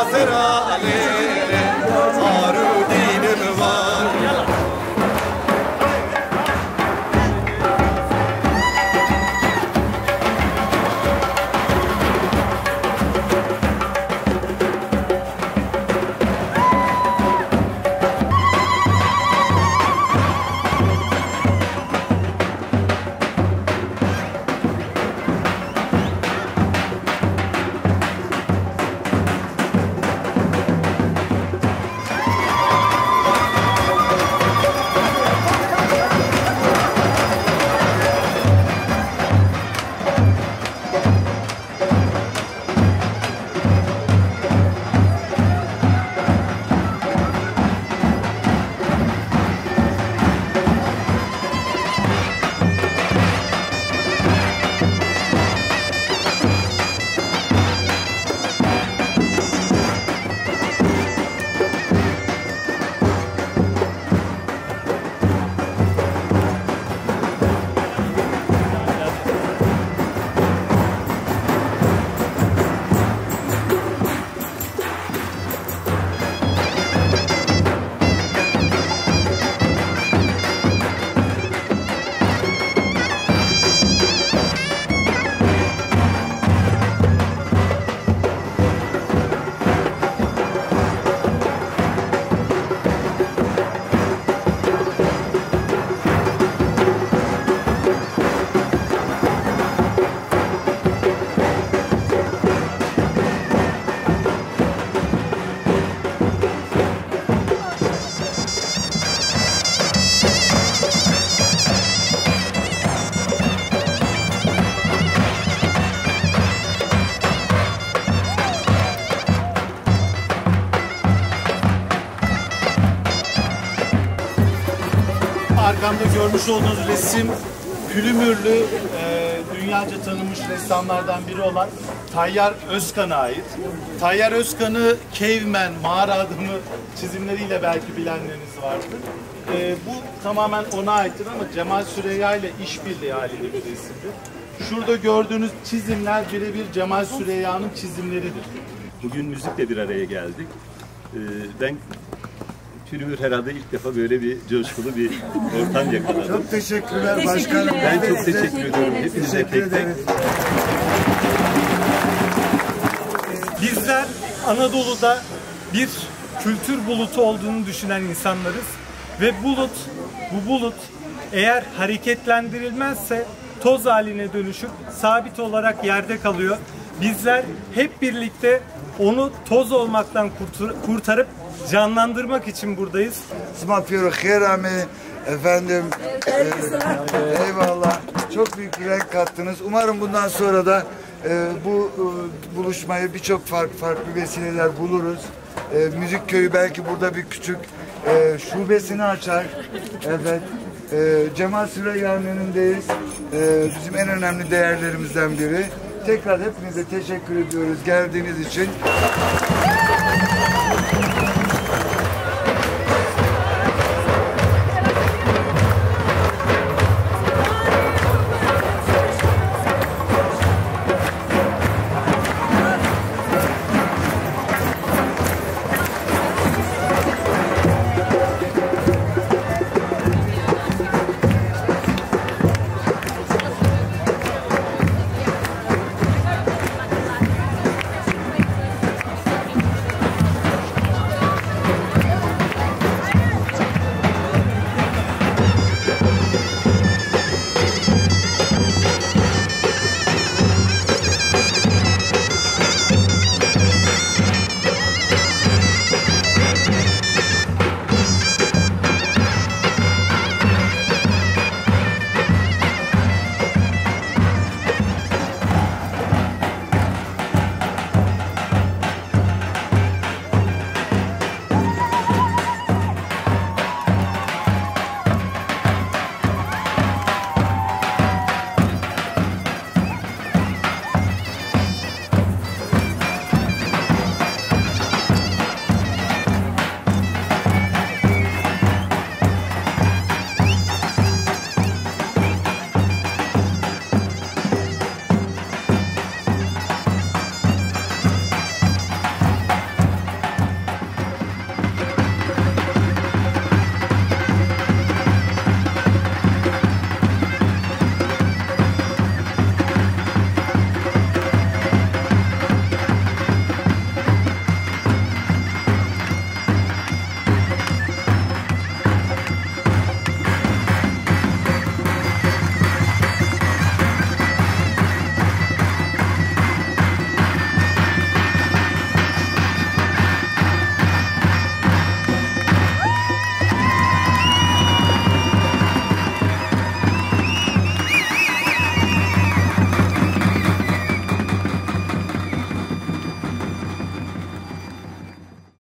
Azrail'e Harudinim var. Arkamda görmüş olduğunuz resim Pülümürlü dünyaca tanınmış ressamlardan biri olan Tayyar Özkan'a ait. Tayyar Özkan'ı Caveman, mağara adamı çizimleriyle belki bilenleriniz vardır. Bu tamamen ona aittir ama Cemal Süreyya ile işbirliği halinde bir resimdir. Şurada gördüğünüz çizimler birebir Cemal Süreyya'nın çizimleridir. Bugün müzikle bir araya geldik. Ben Pülümür herhalde ilk defa böyle bir coşkulu bir ortam yakaladım. Çok teşekkürler başkanım. Ben çok teşekkür ediyorum hepinize tek tek. Bizler Anadolu'da bir kültür bulutu olduğunu düşünen insanlarız ve bu bulut eğer hareketlendirilmezse toz haline dönüşüp sabit olarak yerde kalıyor. Bizler hep birlikte onu toz olmaktan kurtarıp canlandırmak için buradayız. Smapıyorum Kherami efendim. Eyvallah. Çok büyük bir renk kattınız. Umarım bundan sonra da bu buluşmayı birçok farklı vesileler buluruz. Müzik köyü belki burada bir küçük şubesini açar. Evet. Cemal Süreyya'nın önündeyiz. Bizim en önemli değerlerimizden biri. Tekrar hepinize teşekkür ediyoruz geldiğiniz için.